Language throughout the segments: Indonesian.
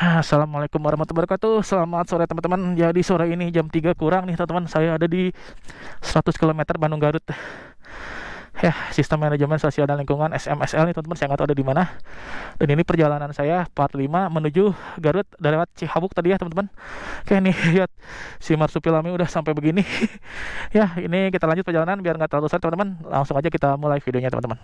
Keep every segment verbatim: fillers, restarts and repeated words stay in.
Assalamualaikum warahmatullahi wabarakatuh. Selamat sore teman-teman. Jadi sore ini jam tiga kurang nih teman-teman. Saya ada di seratus kilometer Bandung Garut. Ya, Sistem Manajemen Sosial dan Lingkungan S M S L nih teman-teman. Saya nggak tahu ada di mana. Dan ini perjalanan saya part lima menuju Garut dari lewat Cihabuk tadi ya teman-teman. Oke nih, lihat si Marsupilami udah sampai begini. Ya, ini kita lanjut perjalanan biar nggak terlalu sore teman-teman. Langsung aja kita mulai videonya teman-teman.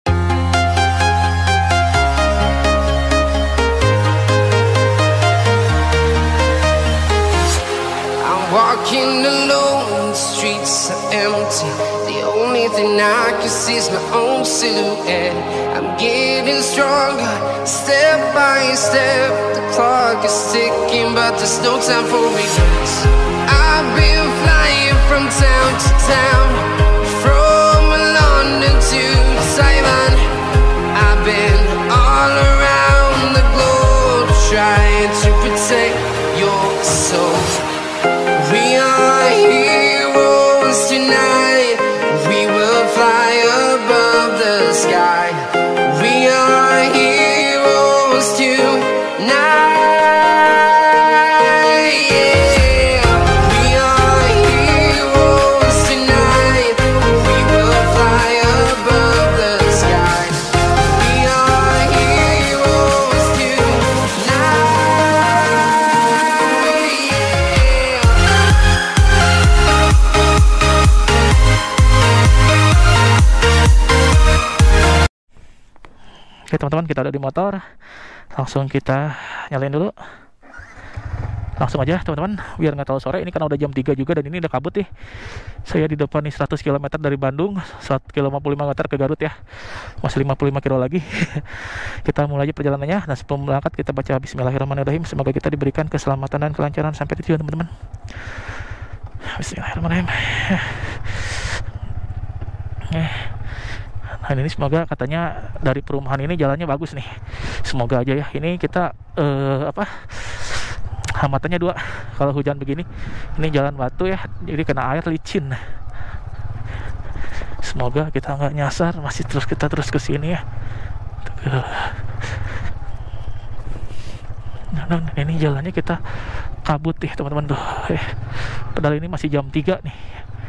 Walking alone, the streets are empty. The only thing I can see is my own silhouette. I'm getting stronger, step by step. The clock is ticking, but there's no time for regrets. I've been flying from town to town, from London to Taiwan. I've been all around the globe, trying to protect your soul. We are heroes tonight. We will fly above the sky. We are heroes tonight. Yeah. We are heroes tonight. We will fly above the sky. We are heroes tonight. Oke teman-teman, kita ada di motor. Langsung kita nyalain dulu. Langsung aja teman-teman, biar nggak terlalu sore. Ini karena udah jam tiga juga dan ini udah kabut nih. Saya di depan nih seratus kilometer dari Bandung, satu kilo lima puluh lima meter ke Garut ya. Masih lima puluh lima kilo lagi. Kita mulai aja perjalanannya. Nah, sebelum berangkat kita baca Bismillahirrahmanirrahim. Semoga kita diberikan keselamatan dan kelancaran sampai tujuan teman-teman. Bismillahirrahmanirrahim. Eh. Nah ini semoga katanya dari perumahan ini jalannya bagus nih. Semoga aja ya. Ini kita uh, apa hambatannya dua kalau hujan begini. Ini jalan batu ya, jadi kena air licin. Semoga kita nggak nyasar, masih terus kita terus ke sini ya. Nah, ini jalannya kita kabut nih teman-teman tuh. Eh, padahal ini masih jam tiga nih.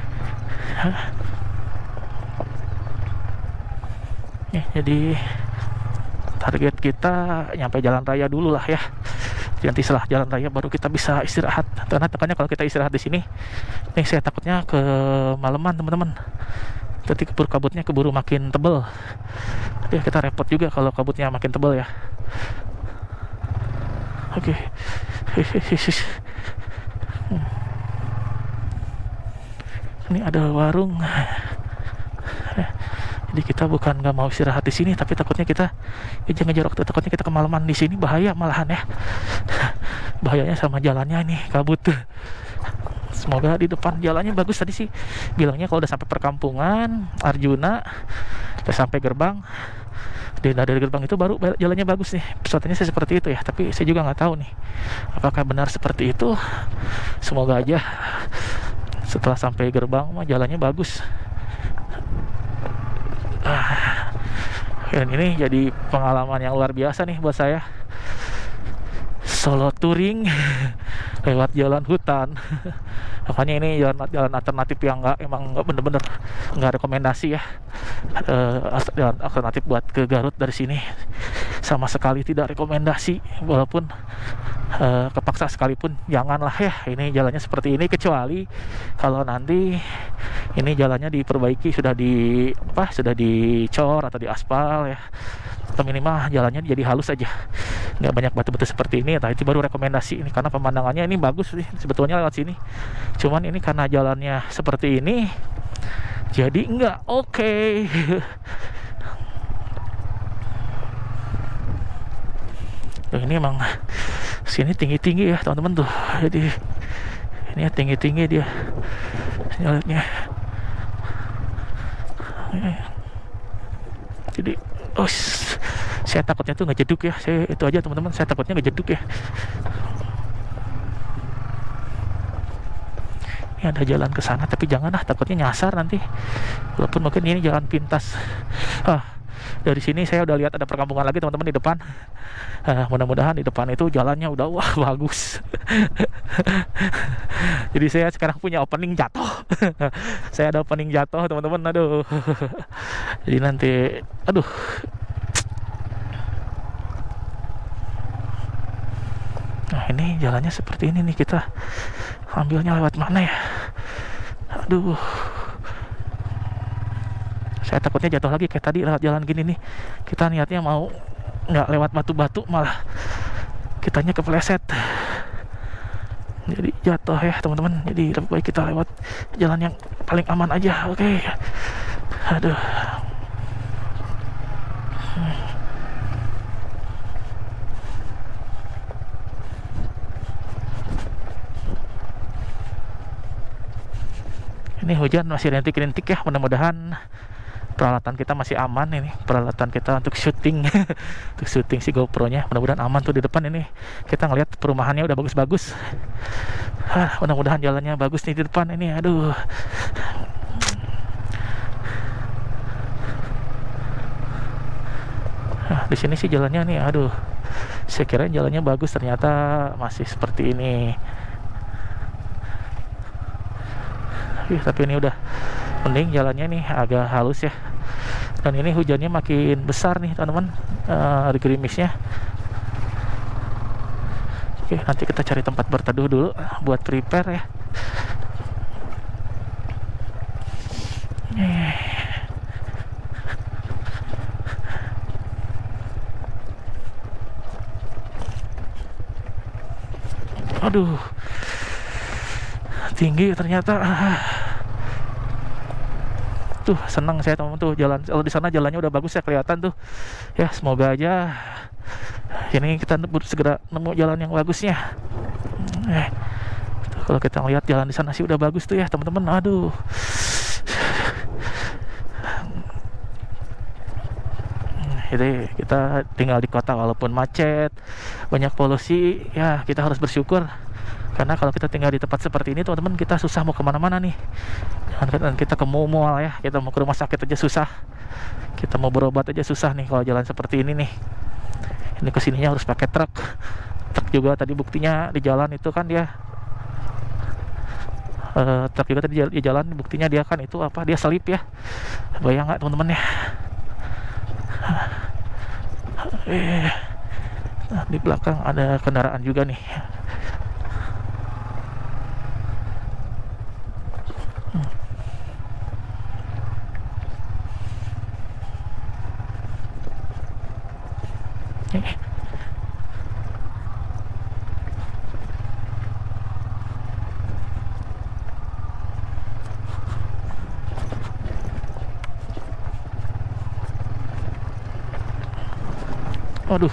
Ya, jadi target kita nyampe jalan raya dulu lah ya. Nanti setelah jalan raya baru kita bisa istirahat. Karena tekannya kalau kita istirahat di sini, nih saya takutnya ke malaman teman-teman. Nanti keburu kabutnya keburu makin tebel. Ya kita repot juga kalau kabutnya makin tebel ya. Oke. Hmm. Ini ada warung. Jadi kita bukan nggak mau istirahat di sini, tapi takutnya kita ngejar waktu, takutnya kita kemalaman di sini bahaya malahan ya. Bahayanya sama jalannya ini kabut. Semoga di depan jalannya bagus. Tadi sih bilangnya kalau udah sampai perkampungan Arjuna, udah sampai gerbang, dan dari gerbang itu baru jalannya bagus nih. Pesawatnya sih seperti itu ya, tapi saya juga nggak tahu nih apakah benar seperti itu. Semoga aja setelah sampai gerbang mah jalannya bagus. Dan ini jadi pengalaman yang luar biasa nih buat saya. Solo touring lewat jalan hutan. Makanya ini jalan jalan alternatif yang nggak emang nggak bener-bener nggak rekomendasi ya. Uh, jalan alternatif buat ke Garut dari sini sama sekali tidak rekomendasi. Walaupun uh, kepaksa sekalipun janganlah ya. Ini jalannya seperti ini, kecuali kalau nanti ini jalannya diperbaiki, sudah di apa sudah dicor atau diaspal ya, atau minimal jalannya jadi halus aja, nggak banyak batu-batu seperti ini. Nah itu baru rekomendasi ini, karena pemandangannya ini bagus sih sebetulnya lewat sini. Cuman ini karena jalannya seperti ini jadi nggak oke. Okay. Tuh, ini emang sini tinggi-tinggi ya teman-teman tuh, jadi ini tinggi-tinggi dia jalannya. Jadi oh, saya takutnya tuh ngejeduk ya. Saya itu aja teman-teman, saya takutnya ngejeduk ya. Ini ada jalan ke sana, tapi janganlah, takutnya nyasar nanti. Walaupun mungkin ini jalan pintas. Ah, Dari sini saya udah lihat ada perkampungan lagi teman-teman di depan. Uh, mudah-mudahan di depan itu jalannya udah wah bagus. Jadi saya sekarang punya opening jatuh. Saya ada opening jatuh teman-teman, aduh. Jadi nanti, aduh. Nah ini jalannya seperti ini nih, kita ambilnya lewat mana ya? Aduh, saya takutnya jatuh lagi kayak tadi lewat jalan gini nih. Kita niatnya mau nggak lewat batu-batu, malah kitanya kepleset, jadi jatuh ya teman-teman. Jadi lebih baik kita lewat jalan yang paling aman aja. Oke, aduh. Ini hujan masih rintik-rintik ya, mudah-mudahan peralatan kita masih aman. Ini peralatan kita untuk syuting untuk syuting si GoPro-nya, mudah-mudahan aman tuh di depan. Ini kita ngelihat perumahannya udah bagus-bagus. Ah, mudah-mudahan jalannya bagus nih di depan ini. Aduh. Nah, di sini sih jalannya nih, aduh. Saya kira jalannya bagus, ternyata masih seperti ini. Ih, tapi ini udah mending, jalannya nih agak halus ya. Dan ini hujannya makin besar nih teman-teman, uh, ada gerimisnya. Oke, nanti kita cari tempat berteduh dulu buat prepare ya. Aduh, tinggi ternyata. Tuh senang saya teman-teman tuh jalan, kalau di sana jalannya udah bagus ya, kelihatan tuh ya. Semoga aja ini kita segera nemu jalan yang bagusnya. Eh, tuh, kalau kita lihat jalan di sana sih udah bagus tuh ya teman-teman. Aduh, jadi kita tinggal di kota walaupun macet, banyak polusi ya, kita harus bersyukur. Karena kalau kita tinggal di tempat seperti ini teman-teman, kita susah mau kemana-mana nih. Jangan kita ke mall ya, kita mau ke rumah sakit aja susah, kita mau berobat aja susah nih kalau jalan seperti ini nih. Ini kesininya harus pakai truk. Truk juga tadi buktinya di jalan itu kan dia uh, truk juga tadi di jalan buktinya dia kan itu apa, dia selip ya. Bayang nggak teman-teman ya? Eh, nah, di belakang ada kendaraan juga nih. Aduh,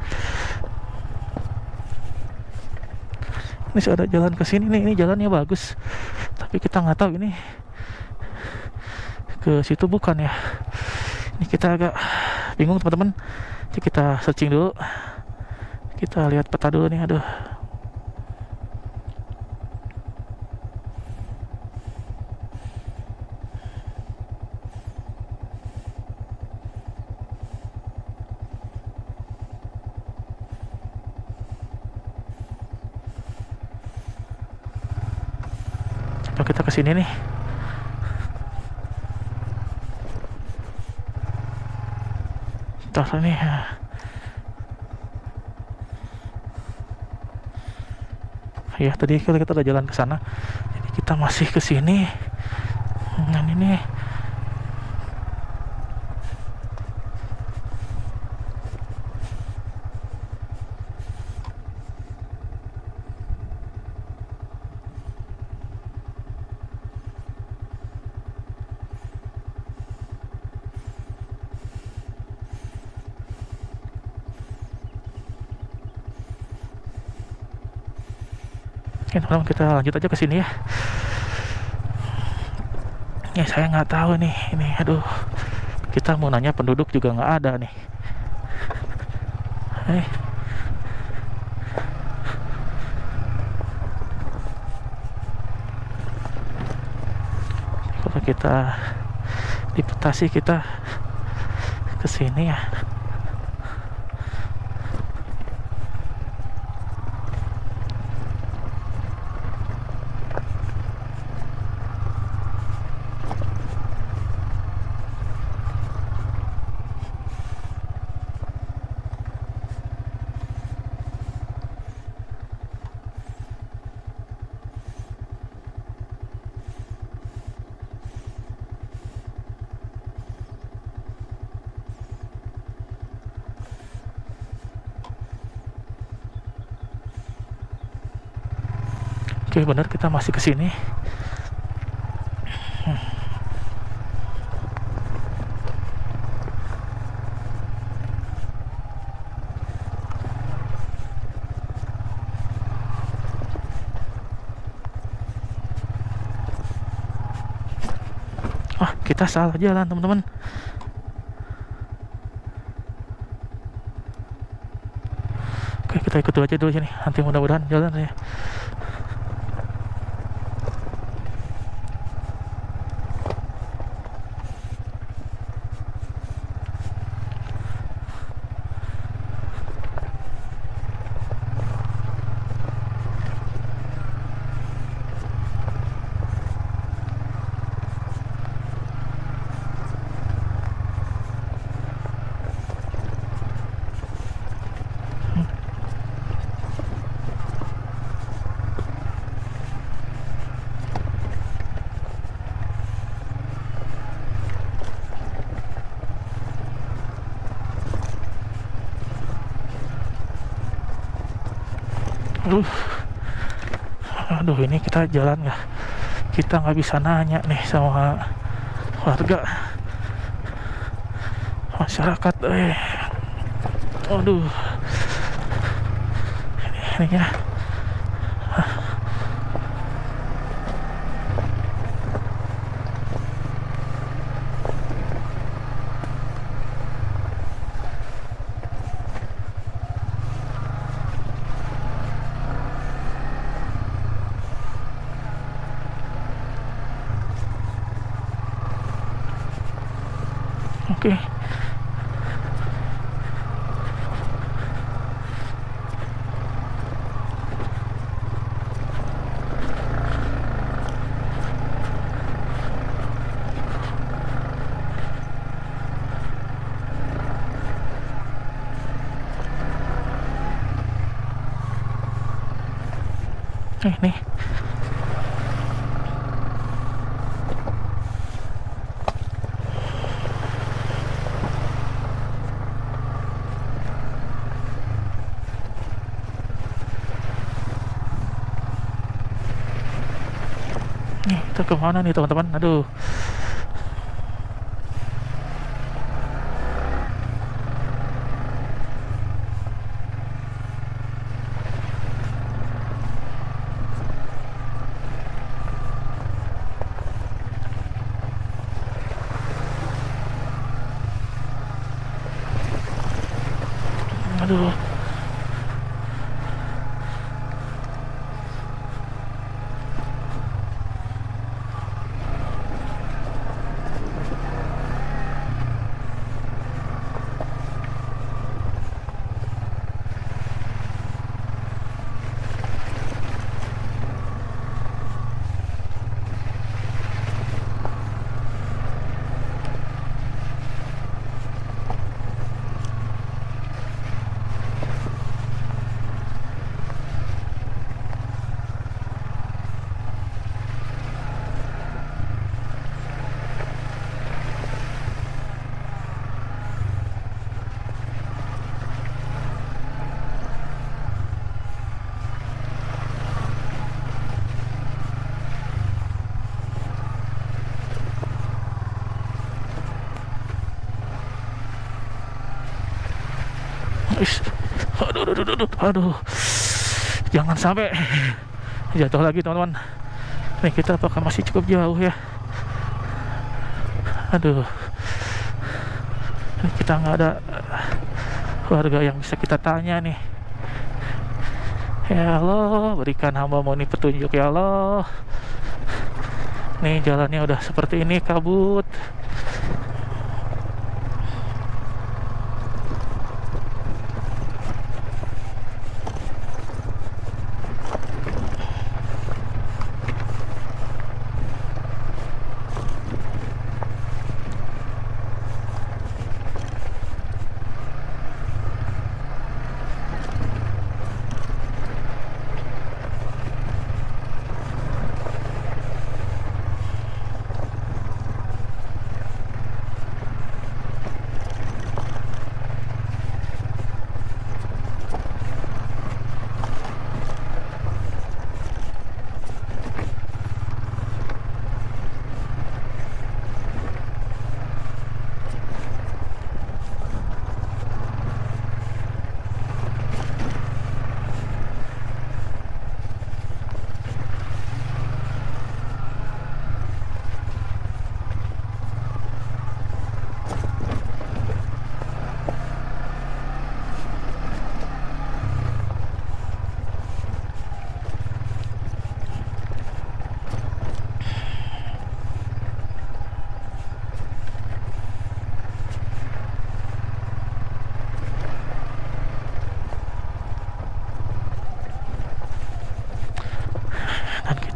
ini sudah ada jalan ke sini nih, ini jalannya bagus, tapi kita nggak tahu ini ke situ bukan ya. Ini kita agak bingung teman-teman. Jadi kita searching dulu, kita lihat peta dulu nih. Aduh, kita ke sini nih. Entar nih. Ya, tadi kita udah jalan ke sana. Jadi kita masih ke sini. Dan ini oke teman-teman, kita lanjut aja ke sini ya. Ya saya nggak tahu nih ini, aduh, kita mau nanya penduduk juga nggak ada nih. Eh, kalau kita di peta sih kita ke sini ya. Oke, benar kita masih ke sini. Hmm. Ah, kita salah jalan, teman-teman. Oke, kita ikut aja dulu sini. Nanti mudah-mudahan jalan ya. Aduh, aduh ini kita jalan nggak? Kita nggak bisa nanya nih sama warga masyarakat. Eh, aduh, ini, ini ya. Oke. Eh, nih. Nih, kita kemana nih teman-teman? Aduh. Aduh. Aduh, aduh, aduh, aduh, aduh, jangan sampai jatuh lagi teman-teman. Nih kita apakah masih cukup jauh ya? Aduh, ini kita nggak ada warga yang bisa kita tanya nih. Ya Allah, berikan hamba-Mu ini petunjuk ya Allah. Nih jalannya udah seperti ini, kabut.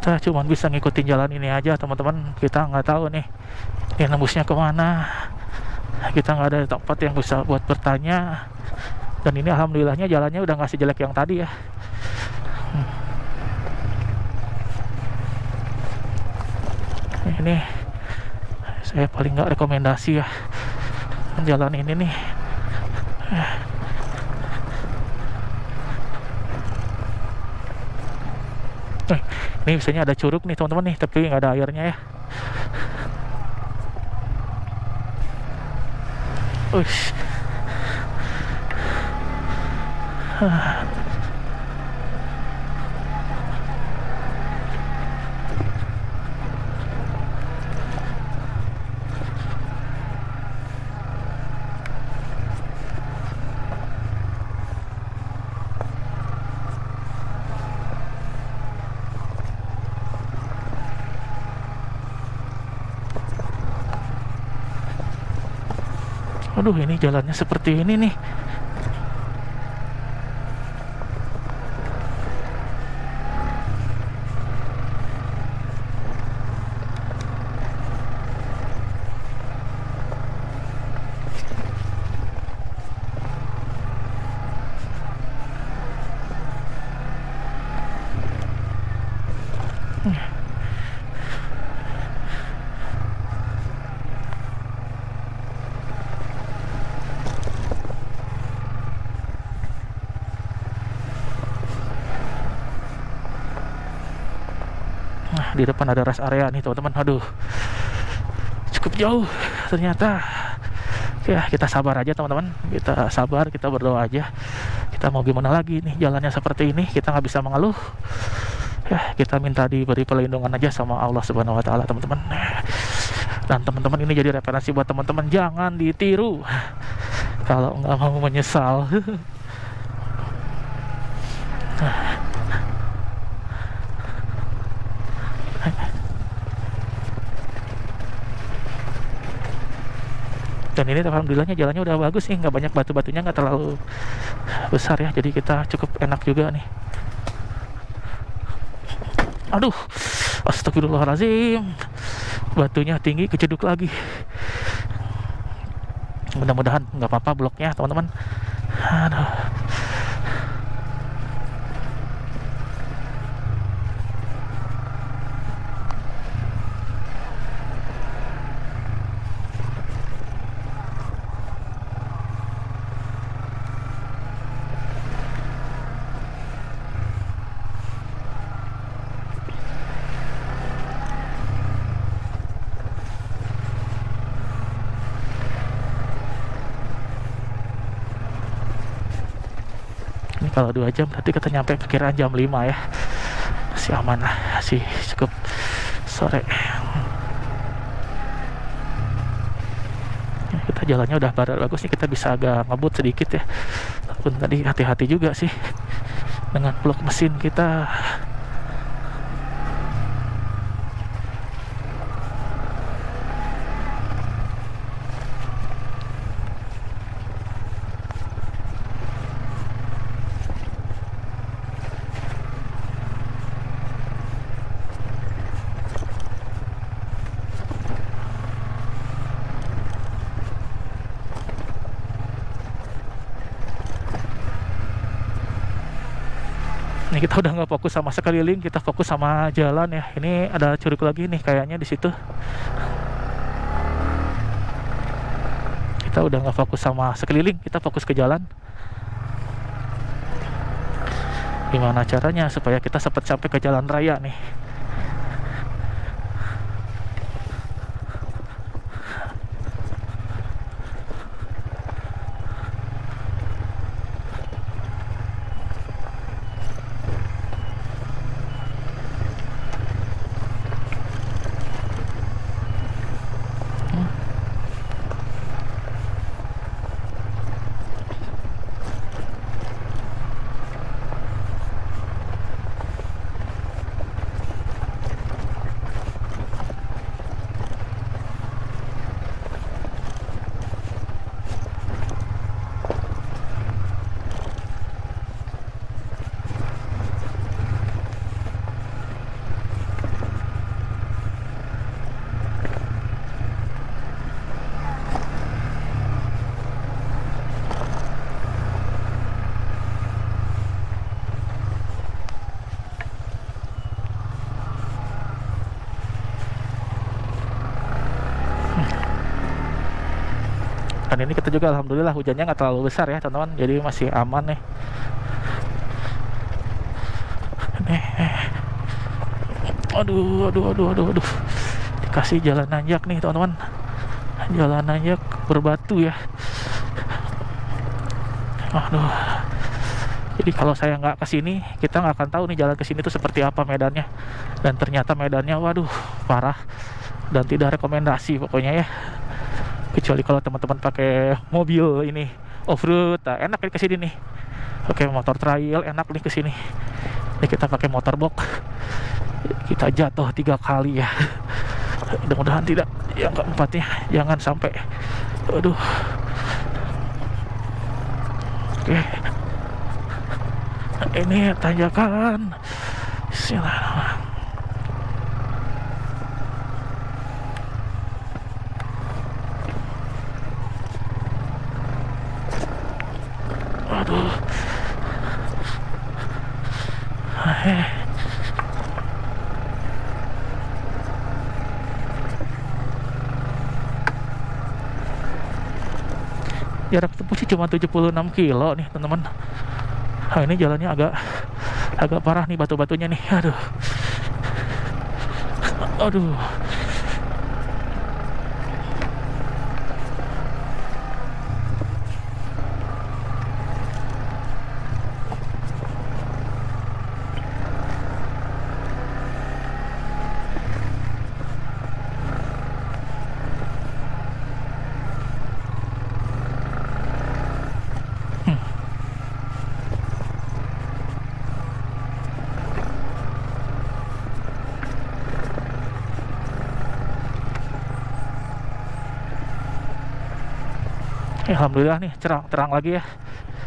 Kita cuman bisa ngikutin jalan ini aja teman-teman. Kita nggak tahu nih ini nembusnya kemana. Kita nggak ada tempat yang bisa buat bertanya. Dan ini alhamdulillahnya jalannya udah nggak sejelek yang tadi ya. hmm. Ini saya paling nggak rekomendasi ya jalan ini nih. Eh, ini biasanya ada curug nih teman-teman nih, tapi nggak ada airnya ya. Uish. Aduh, ini jalannya seperti ini nih. Di depan ada rest area nih teman-teman. Aduh, cukup jauh ternyata. Ya, kita sabar aja teman-teman. Kita sabar, kita berdoa aja. Kita mau gimana lagi nih, jalannya seperti ini, kita nggak bisa mengeluh. Ya, kita minta diberi perlindungan aja sama Allah Subhanahu Wa Taala teman-teman. Dan teman-teman, ini jadi referensi buat teman-teman, jangan ditiru kalau nggak mau menyesal. Dan ini alhamdulillahnya jalannya udah bagus nih, nggak banyak batu-batunya, nggak terlalu besar ya, jadi kita cukup enak juga nih. Aduh, astagfirullahaladzim, batunya tinggi, keceduk lagi. Mudah-mudahan nggak apa-apa bloknya teman-teman. Aduh. Kalau dua jam berarti kita nyampe perkiraan jam lima ya. Masih aman lah, masih cukup sore. Ya, kita jalannya udah bagus nih, kita bisa agak ngebut sedikit ya. Walaupun tadi hati-hati juga sih dengan blok mesin kita. Ini kita udah nggak fokus sama sekeliling, kita fokus sama jalan ya. Ini ada curug lagi nih kayaknya di situ. Kita udah nggak fokus sama sekeliling, kita fokus ke jalan. Gimana caranya supaya kita cepat sampai ke jalan raya nih? kan ini kita juga alhamdulillah hujannya nggak terlalu besar ya teman-teman, jadi masih aman nih. Nih, aduh, aduh, aduh, aduh, aduh, dikasih jalan nanjak nih teman-teman, jalan nanjak berbatu ya. Aduh, jadi kalau saya nggak kesini, kita nggak akan tahu nih jalan kesini tuh seperti apa medannya. Dan ternyata medannya, waduh, parah dan tidak rekomendasi pokoknya ya. Kecuali kalau teman-teman pakai mobil ini off-road, nah, enak nih kesini nih. Oke, motor trail enak nih kesini. Ini kita pakai motor box, kita jatuh tiga kali ya. Mudah-mudahan tidak yang keempatnya, jangan sampai. Aduh. Oke, ini tanjakan. Bismillahirrahmanirrahim. Aduh. Hei. Jarak tempuh sih cuma tujuh puluh enam kilo nih teman-teman. Nah, ini jalannya agak agak parah nih batu-batunya nih. Aduh. Aduh. Ya, alhamdulillah nih cerang-terang lagi ya.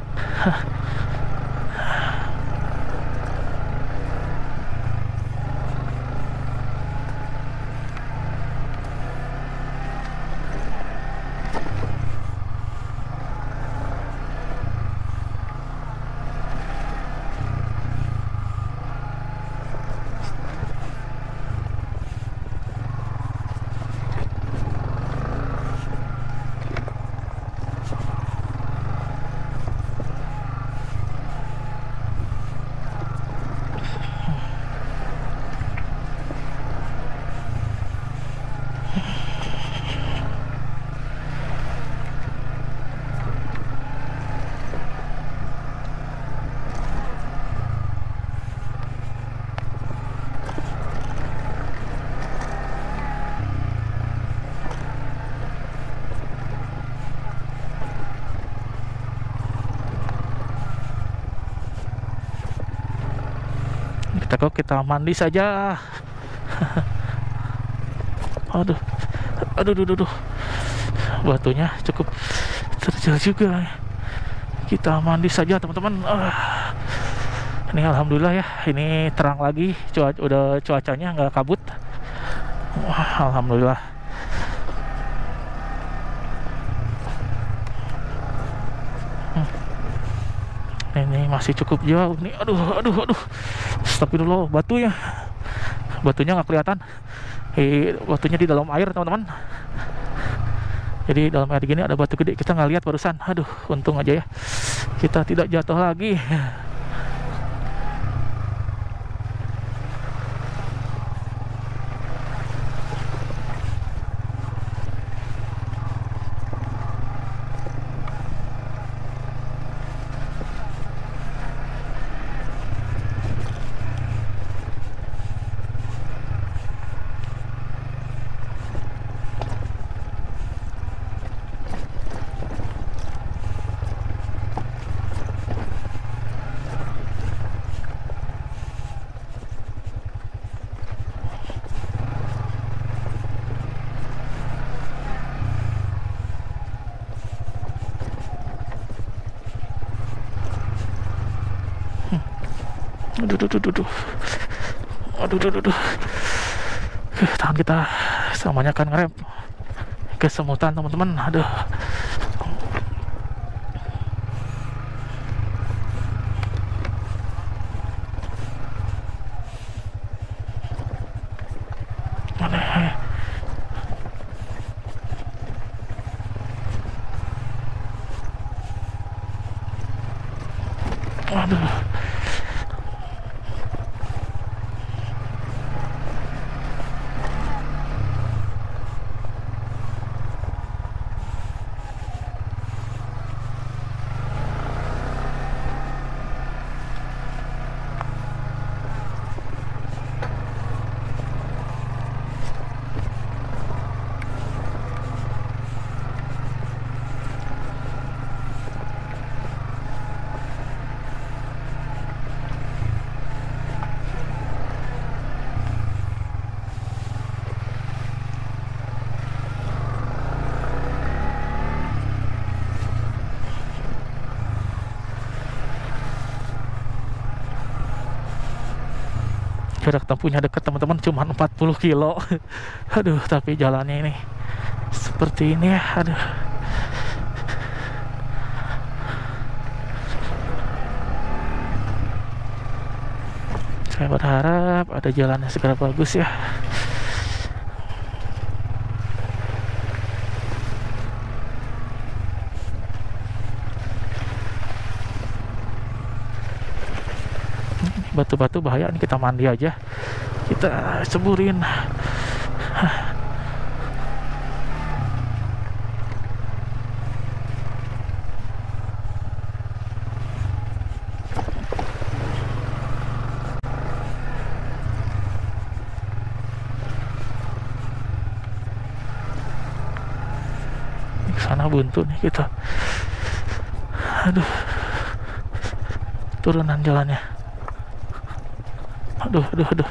Kita kok kita mandi saja. Aduh, aduh, aduh, aduh, batunya cukup terjal juga. Kita mandi saja teman-teman. Uh, ini alhamdulillah ya, ini terang lagi, cuaca udah cuacanya nggak kabut. Wah, alhamdulillah. Ini masih cukup jauh nih. Aduh, aduh, aduh. Astagfirullah, batunya. Batunya nggak kelihatan. Eh, batunya di dalam air, teman-teman. Jadi dalam air gini ada batu gede, kita nggak lihat barusan. Aduh, untung aja ya. Kita tidak jatuh lagi. Aduh, aduh, aduh, aduh, aduh, aduh, aduh. Eh, tangan kita semuanya kan ngerem kesemutan teman-teman. Aduh. Mana? jarak tempuhnya dekat teman-teman, cuma empat puluh kilo. Aduh, tapi jalannya ini seperti ini ya. Aduh. Saya berharap ada jalannya segera bagus ya. Batu-batu bahaya nih, kita mandi aja, kita ceburin. Sana buntu nih kita. Aduh, turunan jalannya. Aduh, aduh, aduh.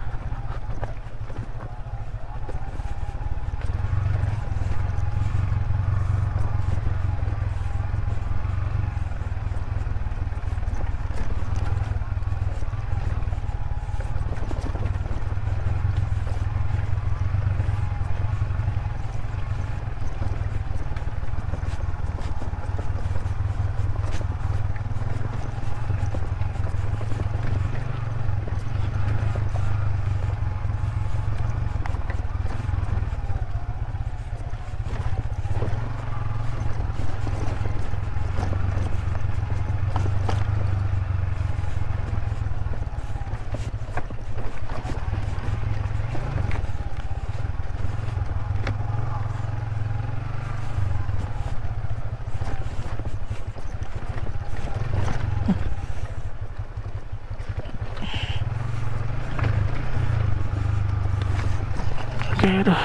Oke, aduh.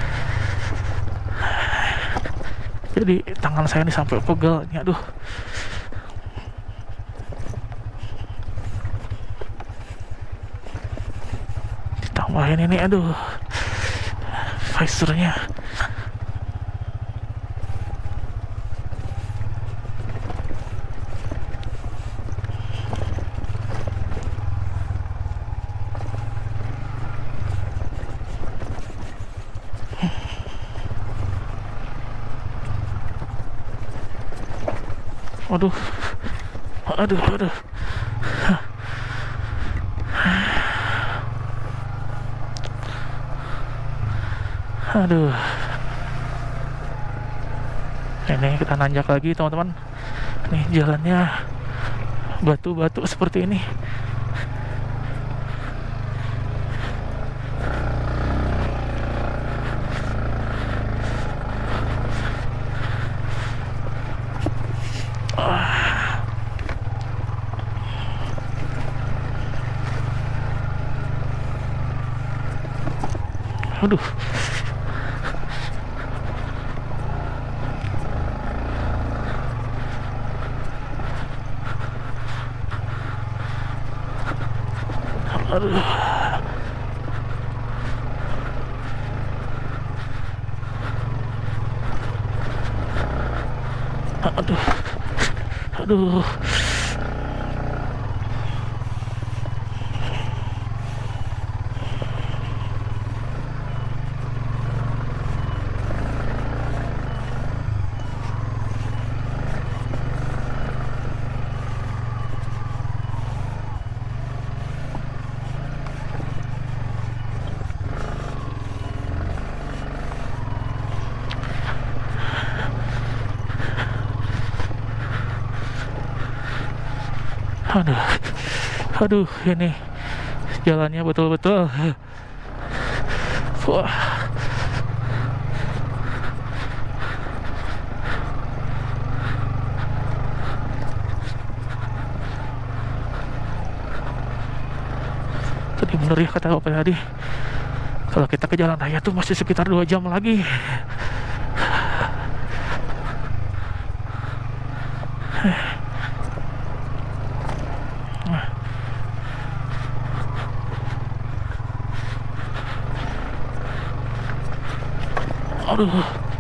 Jadi tangan saya ini sampai pegel nih, aduh. Ditambahin ini, aduh, visornya. Aduh, aduh, aduh. Aduh. Ini kita nanjak lagi teman-teman. Nih jalannya batu-batu seperti ini. Aduh. Aduh. Aduh. Aduh. Aduh, aduh, ini jalannya betul-betul, wah, tadi bener ya kata apa tadi, kalau kita ke jalan raya tuh masih sekitar dua jam lagi. Aduh,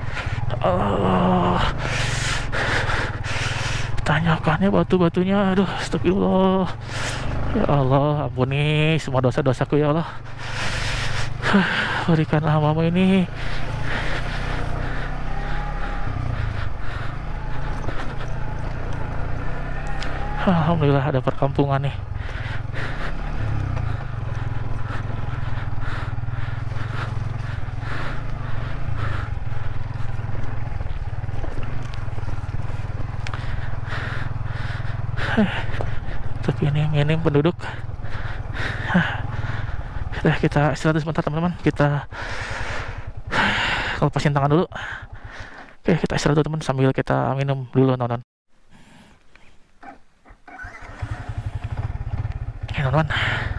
uh, tanjakannya batu-batunya, aduh, astagfirullah. Ya Allah, ampuni semua dosa-dosaku ya Allah. Berikanlah hamba-Mu ini alhamdulillah ada perkampungan nih. Tapi ini minim penduduk. Sudah, kita istirahat sebentar teman-teman. Kita lepasin tangan dulu. Oke, kita istirahat dulu teman sambil kita minum dulu teman-teman. Oke teman-teman,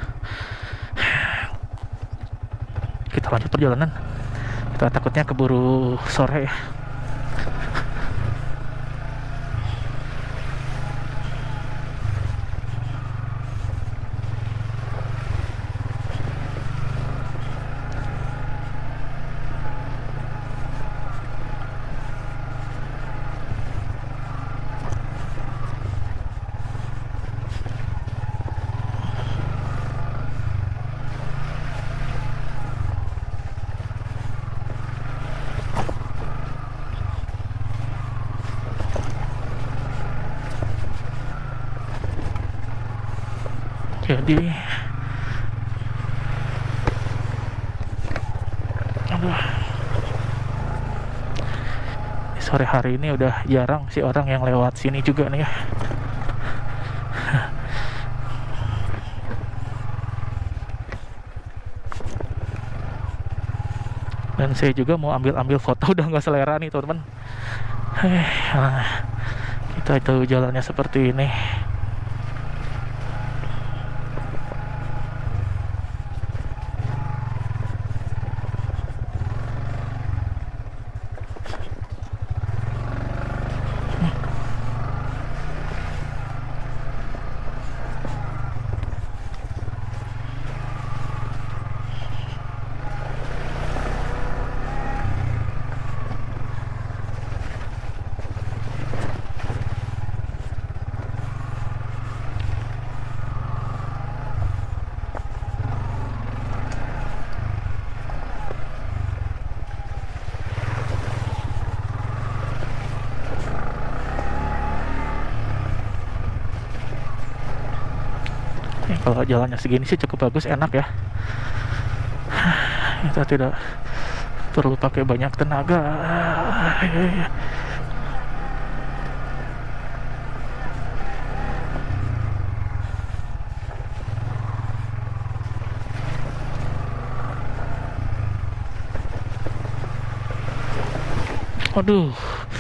kita lanjut perjalanan. Kita takutnya keburu sore ya. Jadi aduh, sore hari ini udah jarang sih orang yang lewat sini juga nih ya. Dan saya juga mau ambil-ambil foto udah nggak selera nih teman-teman. Kita tahu jalannya seperti ini. Kalau jalannya segini sih cukup bagus, enak ya. Kita tidak perlu pakai banyak tenaga. Waduh.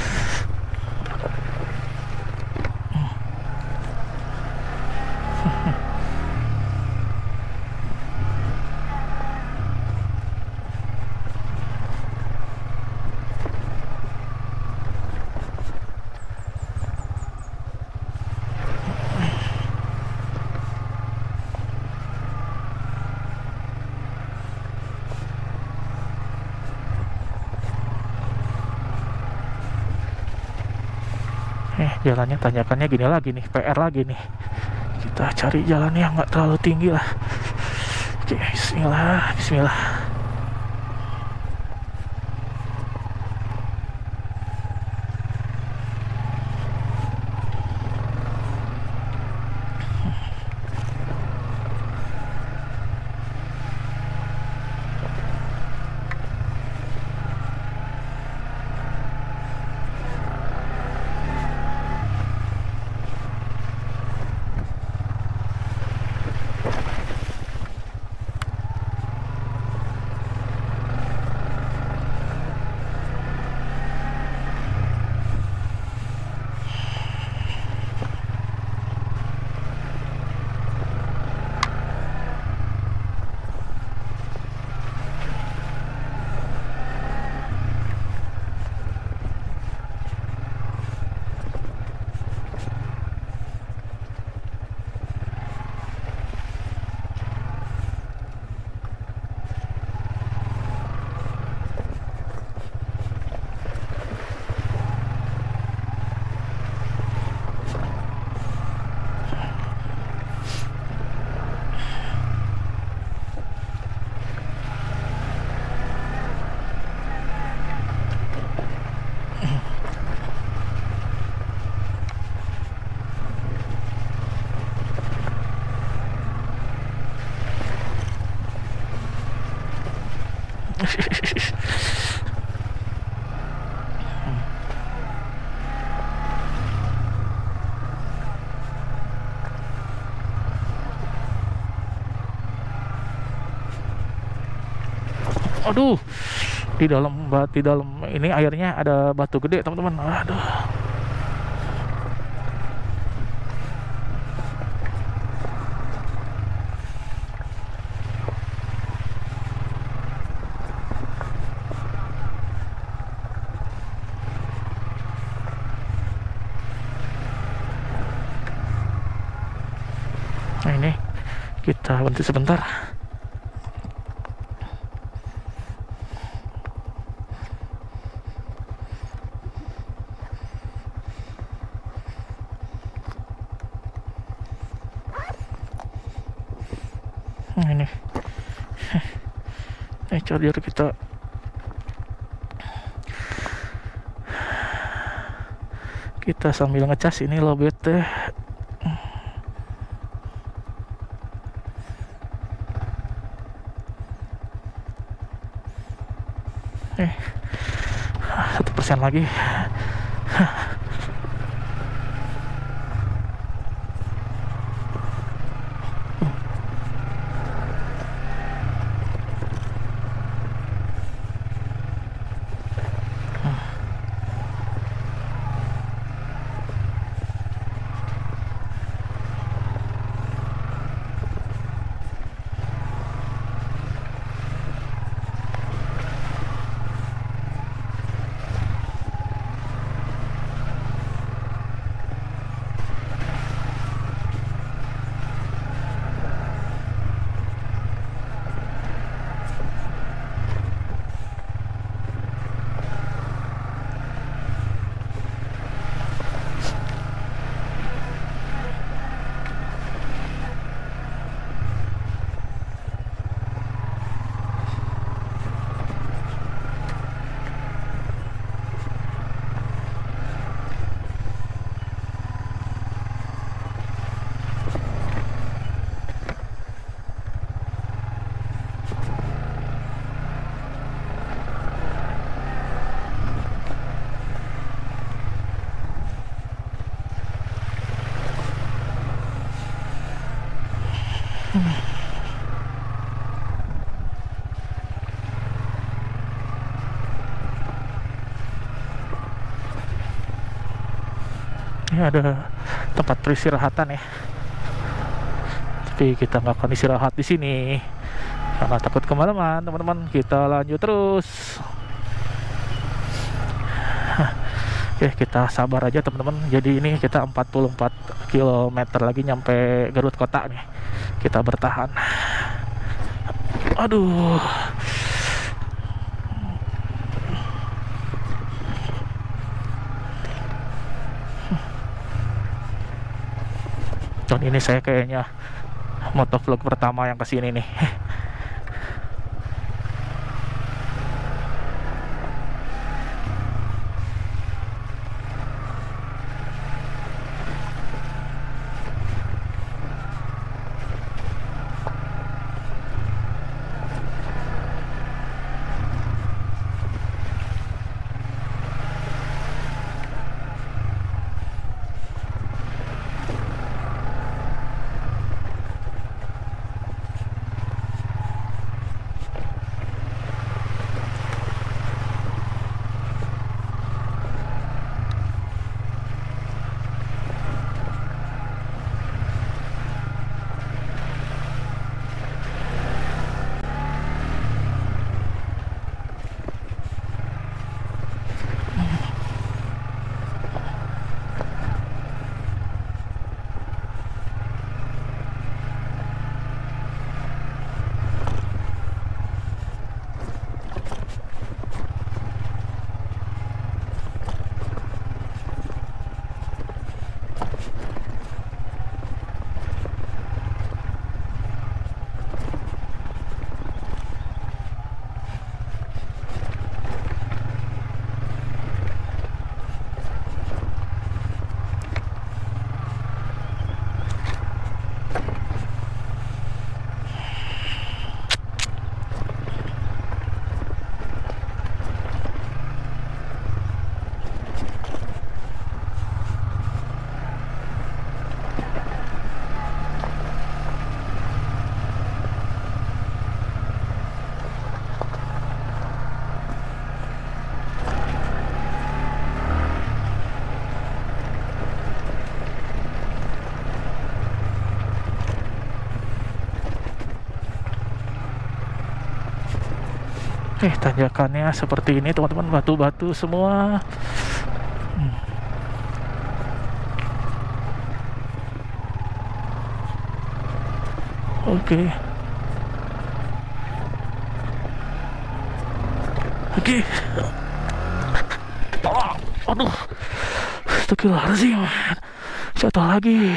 Eh, jalannya tanjakannya gini lagi nih, P R lagi nih. Kita cari jalan yang nggak terlalu tinggi lah. Oke, bismillah, bismillah. Aduh, di dalam di dalam ini airnya ada batu gede teman-teman. Aduh. Nah ini kita berhenti sebentar. Nah, ini ini charger kita. Kita sambil ngecas ini loh bete. Eh, satu persen lagi. Ini ada tempat peristirahatan ya, tapi kita nggak akan istirahat di sini karena takut kemalaman teman-teman. Kita lanjut terus. Oke, kita sabar aja teman-teman. Jadi ini kita empat puluh empat kilometer lagi nyampe Garut kota nih. Kita bertahan. Aduh. Dan ini saya kayaknya motovlog pertama yang kesini nih. Eh, tanjakannya seperti ini teman-teman, batu-batu semua. hmm. Oke. Oke. Oh, aduh. Astagfirullahaladzim. Jatuh lagi.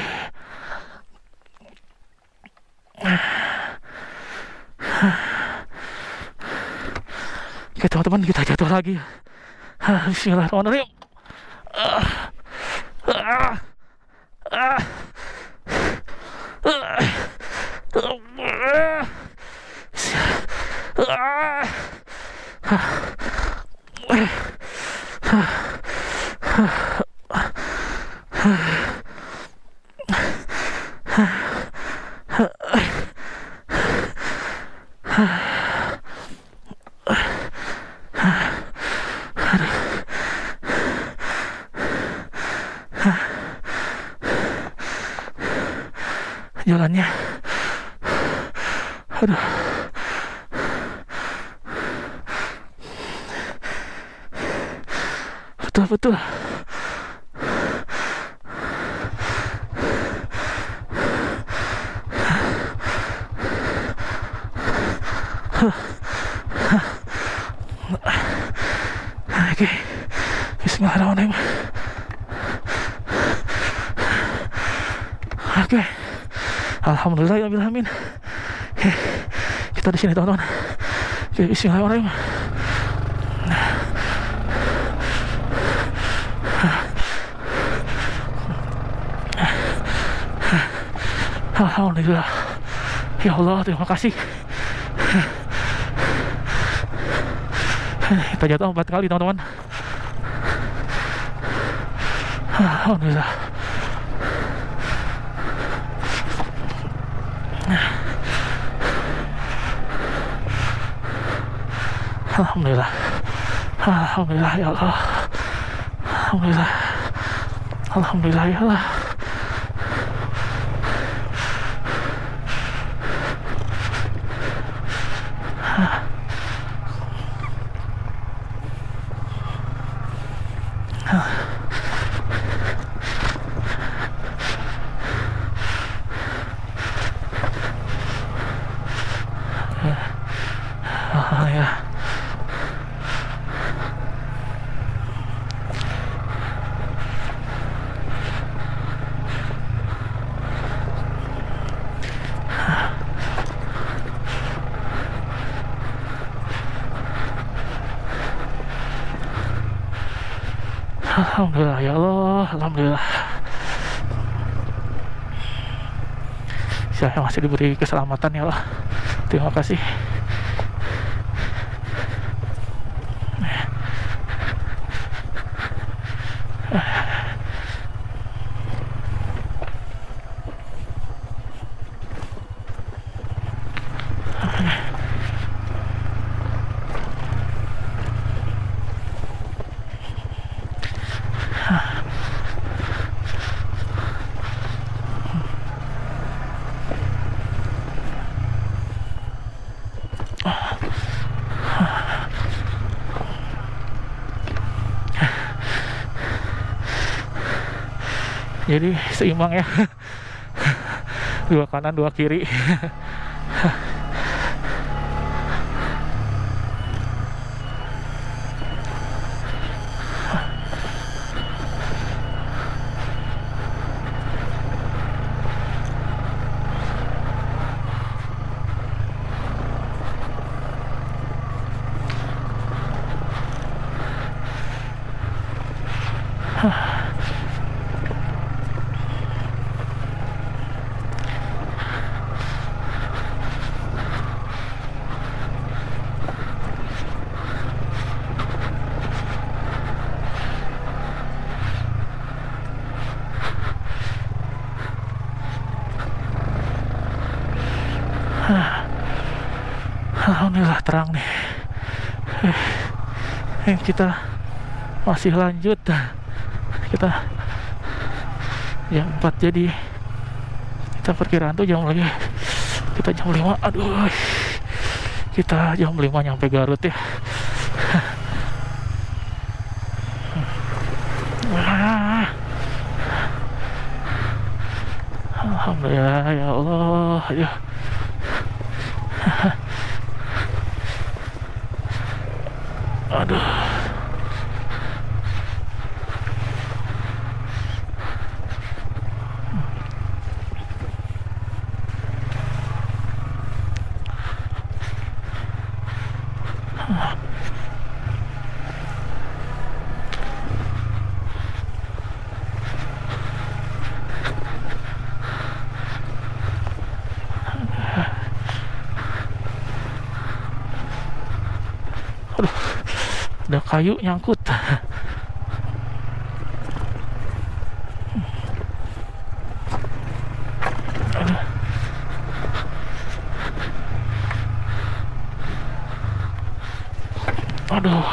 Oke teman-teman, kita jatuh lagi. Bismillahirrahmanirrahim. Ah, ah, ah, jalannya, aduh, betul betul. Oke, bismillahirrahmanirrahim. Oke, alhamdulillah ya alamin. Kita di sini teman-teman. Oke, bismillahirrahmanirrahim. Alhamdulillah. Ya Allah, terima kasih. Kita jatuh empat kali teman-teman. Alhamdulillah. Alhamdulillah. Alhamdulillah ya Allah. Alhamdulillah. Alhamdulillah ya Allah. Ah, ya. Alhamdulillah ya Allah, alhamdulillah. Saya masih diberi keselamatan ya Allah. Terima kasih. Jadi seimbang ya. Dua kanan, dua kiri. Alhamdulillah terang nih. Eh, eh, kita masih lanjut. Kita jam empat, jadi kita perkiraan tuh jam lagi. Kita jam lima. Aduh. Kita jam lima nyampe Garut ya. Ah. Alhamdulillah ya Allah ya. Aduh. Aduh, ada kayu nyangkut. Aduh. Aduh.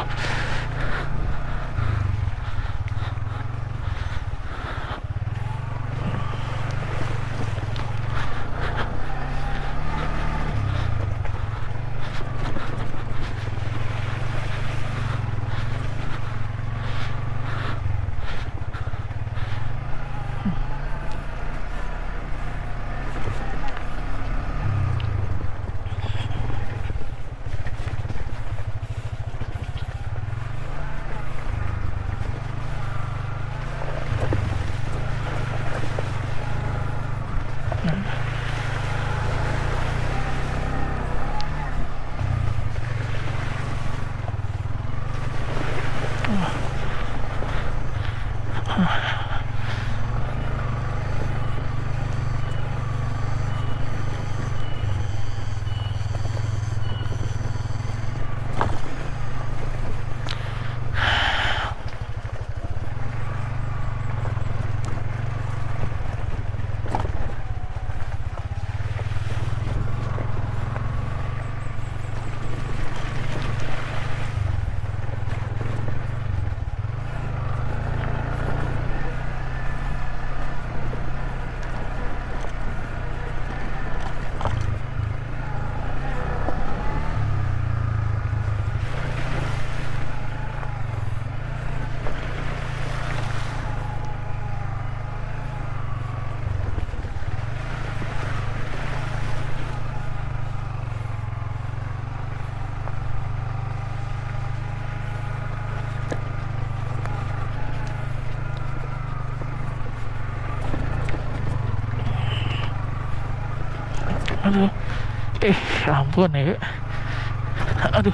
Aduh, eh ampun ya. Aduh.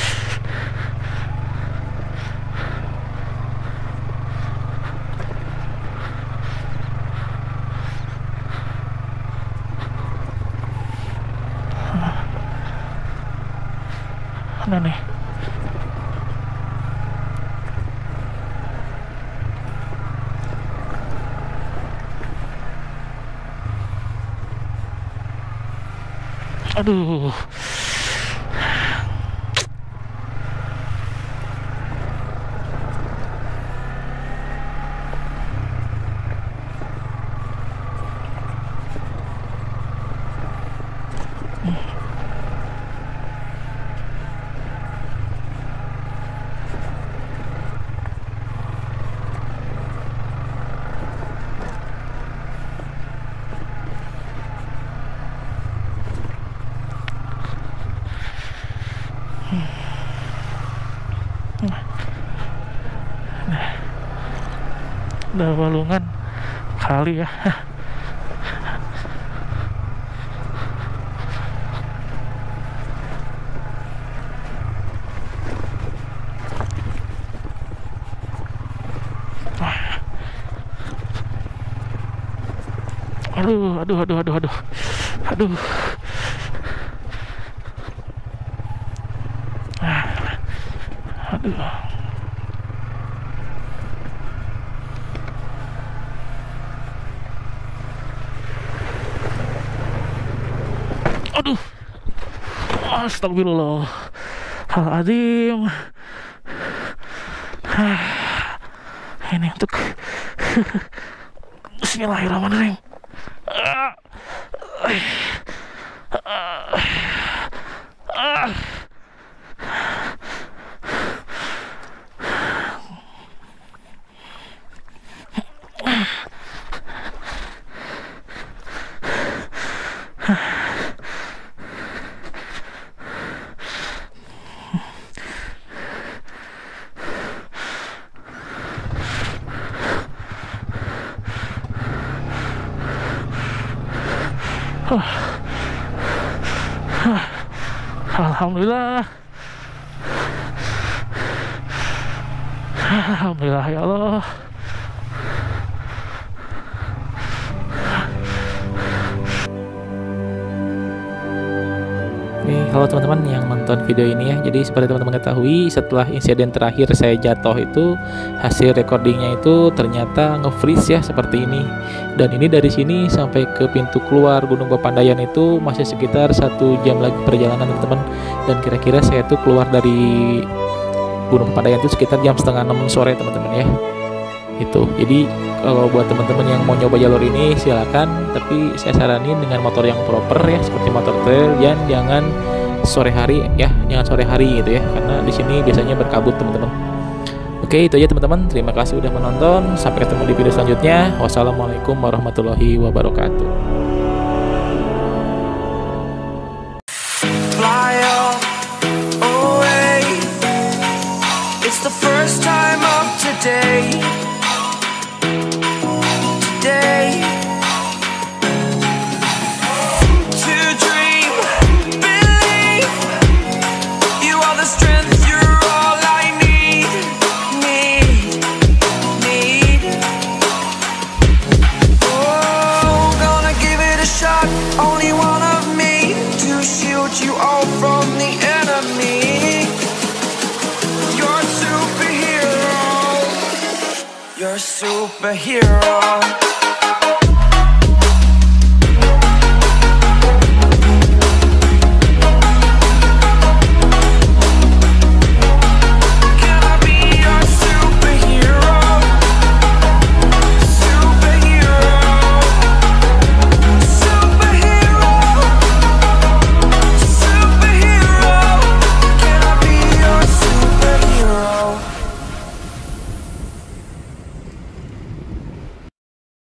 Mana nih? Aduh. Udah balungan kali ya. Aduh, aduh, aduh, aduh, aduh, aduh. Aduh. Aduh. Astagfirullahaladzim. Ini untuk Bismillahirrahmanirrahim. Ah. Ah. Alhamdulillah. Alhamdulillah ya Allah. Oke, halo teman-teman yang nonton video ini ya. Jadi seperti teman-teman ketahui, setelah insiden terakhir saya jatuh itu, hasil recordingnya itu ternyata nge-freeze ya seperti ini. Dan ini dari sini sampai ke pintu keluar Gunung Papandayan itu masih sekitar satu jam lagi perjalanan teman-teman. Dan kira-kira saya tuh keluar dari Gunung Papandayan itu sekitar jam setengah enam sore teman-teman ya. Itu. Jadi kalau buat teman-teman yang mau nyoba jalur ini silakan, tapi saya saranin dengan motor yang proper ya, seperti motor trail, dan jangan sore hari ya, jangan sore hari gitu ya, karena di sini biasanya berkabut teman-teman. Oke, itu aja teman-teman. Terima kasih udah menonton. Sampai ketemu di video selanjutnya. Wassalamualaikum warahmatullahi wabarakatuh. Fly away. It's the first time of today. Today. To dream, believe. You are the strength, you're all I need. Need, need. Oh, gonna give it a shot. Only one of me to shield you all from the enemy. You're a superhero. You're a superhero.